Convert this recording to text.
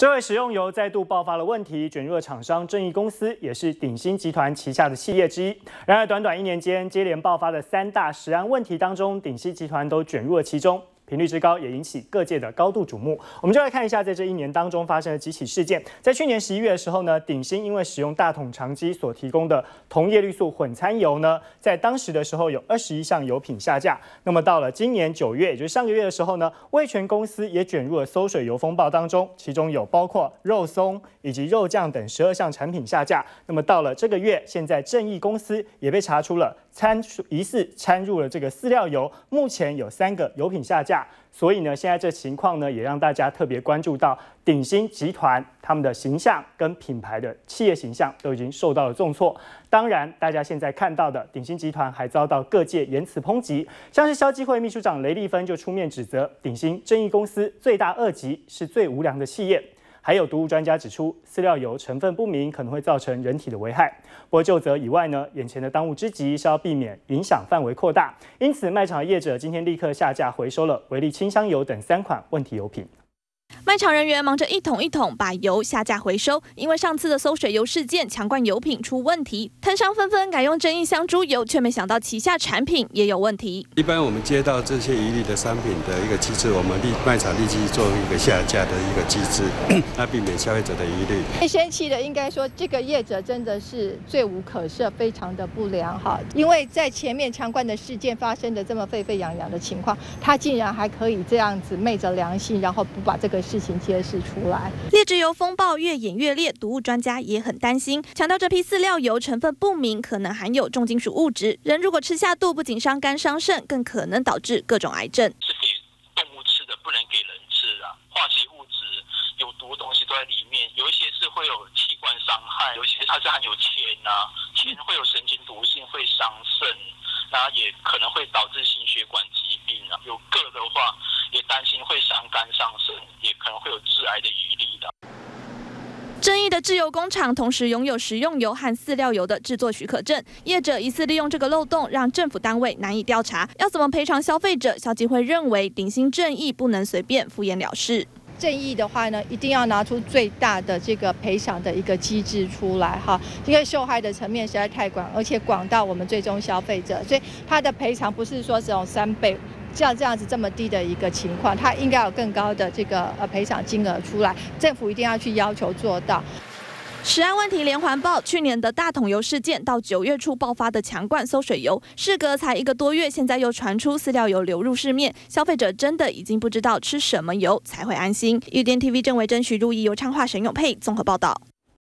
这位食用油再度爆发了问题，卷入了厂商正义公司，也是鼎新集团旗下的企业之一。然而，短短1年间，接连爆发的3大食安问题当中，鼎新集团都卷入了其中。 频率之高，也引起各界的高度瞩目。我们就来看一下，在这1年当中发生的几起事件。在去年11月的时候呢，鼎新因为使用大统长机所提供的铜叶绿素混掺油呢，在当时的时候有21项油品下架。那么到了今年9月，也就是上个月的时候呢，味全公司也卷入了馊水油风暴当中，其中有包括肉松以及肉酱等12项产品下架。那么到了这个月，现在正义公司也被查出了疑似掺入了这个饲料油，目前有3个油品下架。 所以呢，现在这情况呢，也让大家特别关注到鼎新集团他们的形象跟品牌的企业形象都已经受到了重挫。当然，大家现在看到的鼎新集团还遭到各界言辞抨击，像是消基会秘书长雷丽芬就出面指责鼎新正义公司罪大恶极，是最无良的企业。 还有毒物专家指出，饲料油成分不明可能会造成人体的危害。不过就责以外呢，眼前的当务之急是要避免影响范围扩大。因此，卖场的业者今天立刻下架回收了维力清香油等3款问题油品。 卖场人员忙着一桶一桶把油下架回收，因为上次的馊水油事件，强冠油品出问题，摊商纷纷改用正义香猪油，却没想到旗下产品也有问题。 一般我们接到这些疑虑的商品的一个机制，我们卖场立即做一个下架的一个机制，来避免消费者的疑虑。 最生气的应该说，这个业者真的是罪无可赦，非常的不良哈。因为在前面强冠的事件发生的这么沸沸扬扬的情况，他竟然还可以这样子昧着良心，然后不把这个事情揭示出来。 劣质油风暴越演越烈，毒物专家也很担心，强调这批饲料油成分不明，可能含有重金属物质，人如果吃下肚，不仅伤肝伤肾，更可能导致各种癌症。 是给动物吃的，不能给人吃啊！化学物质、有毒的东西都在里面，有一些是会有器官伤害，有一些它是含有铅啊，铅会有神经毒性，会伤肾，然后也可能会导致心血管疾病啊。有铬的话，也担心会伤肝伤肾，也可能会有致癌的疑虑的。 正义的制油工厂同时拥有食用油和饲料油的制作许可证，业者疑似利用这个漏洞，让政府单位难以调查。要怎么赔偿消费者？消基会认为鼎新正义不能随便敷衍了事。 正义的话呢，一定要拿出最大的这个赔偿的一个机制出来哈，因为受害的层面实在太广，而且广到我们最终消费者，所以它的赔偿不是说这种3倍。 像这样子这么低的一个情况，它应该有更高的这个赔偿金额出来，政府一定要去要求做到。 食安问题连环爆，去年的大桶油事件到9月初爆发的强冠馊水油，事隔才1个多月，现在又传出饲料油流入市面，消费者真的已经不知道吃什么油才会安心。UDN TV 郑维珍、徐如仪、尤昌化、沈永佩综合报道。